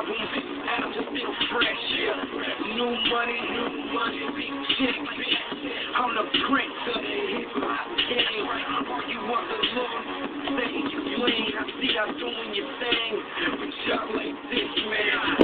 album, and I'm just still fresh, yeah. New money, big chicks. I'm the prince of the hip-hop game. You want the look, say you clean. I see y'all doing your thing, but y'all like this, man.